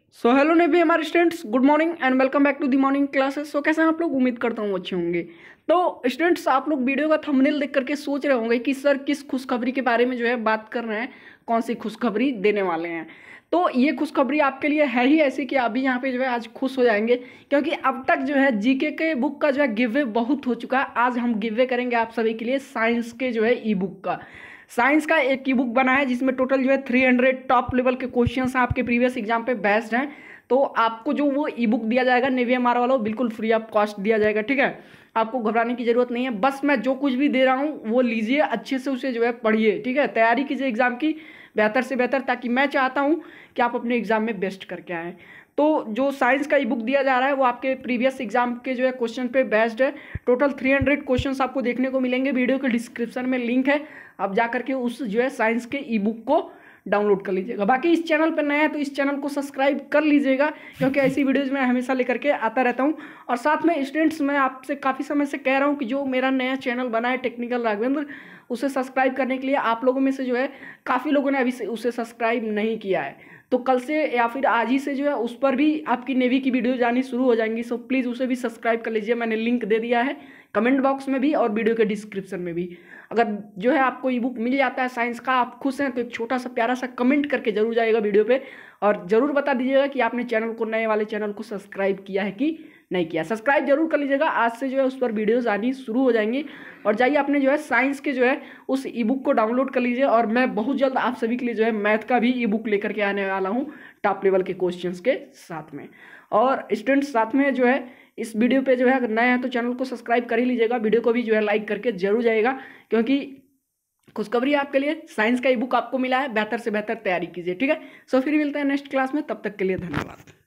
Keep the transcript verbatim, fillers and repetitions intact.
So hello ने भी हमारे students, good morning and welcome back to the morning classes. So कैसे हैं आप लोग? उम्मीद करता हूँ अच्छे होंगे। तो स्टूडेंट्स, आप लोग वीडियो का थंबनेल देख करके सोच रहे होंगे कि सर किस खुशखबरी के बारे में जो है बात कर रहे हैं, कौन सी खुशखबरी देने वाले हैं। तो ये खुशखबरी आपके लिए है ही ऐसी कि अभी यहाँ पे जो है आज खुश हो जाएंगे, क्योंकि अब तक जो है जीके के बुक का जो है गिव वे बहुत हो चुका है। आज हम गिव वे करेंगे आप सभी के लिए साइंस के जो है ई बुक का। साइंस का एक ई बुक बना है जिसमें टोटल जो है थ्री हंड्रेड टॉप लेवल के क्वेश्चंस आपके प्रीवियस एग्जाम पे बेस्ड हैं। तो आपको जो वो ई बुक दिया जाएगा नेवी एम आर वाला, बिल्कुल फ्री ऑफ कॉस्ट दिया जाएगा, ठीक है। आपको घबराने की जरूरत नहीं है। बस मैं जो कुछ भी दे रहा हूँ वो लीजिए, अच्छे से उसे जो है पढ़िए, ठीक है। तैयारी कीजिए एग्जाम की बेहतर से बेहतर, ताकि मैं चाहता हूँ कि आप अपने एग्जाम में बेस्ट करके आएँ। तो जो साइंस का ई बुक दिया जा रहा है वो आपके प्रीवियस एग्जाम के जो है क्वेश्चन पे बेस्ड है। टोटल थ्री हंड्रेड क्वेश्चन आपको देखने को मिलेंगे। वीडियो के डिस्क्रिप्शन में लिंक है, आप जा करके उस जो है साइंस के ई बुक को डाउनलोड कर लीजिएगा। बाकी इस चैनल पर नया है तो इस चैनल को सब्सक्राइब कर लीजिएगा, क्योंकि ऐसी वीडियोज़ मैं हमेशा लेकर के आता रहता हूँ। और साथ में स्टूडेंट्स, मैं आपसे काफ़ी समय से कह रहा हूँ कि जो मेरा नया चैनल बना है टेक्निकल राघवेंद्र, उसे सब्सक्राइब करने के लिए आप लोगों में से जो है काफ़ी लोगों ने अभी से उसे सब्सक्राइब नहीं किया है। तो कल से या फिर आज ही से जो है उस पर भी आपकी नेवी की वीडियो जानी शुरू हो जाएंगी। सो प्लीज़ उसे भी सब्सक्राइब कर लीजिए, मैंने लिंक दे दिया है कमेंट बॉक्स में भी और वीडियो के डिस्क्रिप्शन में भी। अगर जो है आपको ई बुक मिल जाता है साइंस का, आप खुश हैं, तो एक छोटा सा प्यारा सा कमेंट करके जरूर जाइएगा वीडियो पे, और ज़रूर बता दीजिएगा कि आपने चैनल को, नए वाले चैनल को सब्सक्राइब किया है कि नहीं किया। सब्सक्राइब जरूर कर लीजिएगा, आज से जो है उस पर वीडियोस आनी शुरू हो जाएंगी। और जाइए आपने जो है साइंस के जो है उस ई बुक को डाउनलोड कर लीजिए। और मैं बहुत जल्द आप सभी के लिए जो है मैथ का भी ई बुक लेकर के आने वाला हूँ टॉप लेवल के क्वेश्चंस के साथ में। और स्टूडेंट्स, साथ में जो है इस वीडियो पे जो है अगर नए हैं तो चैनल को सब्सक्राइब कर ही लीजिएगा, वीडियो को भी जो है लाइक करके जरूर जाइएगा, क्योंकि खुशखबरी आपके लिए साइंस का ई बुक आपको मिला है। बेहतर से बेहतर तैयारी कीजिए, ठीक है। सो फिर मिलते हैं नेक्स्ट क्लास में, तब तक के लिए धन्यवाद।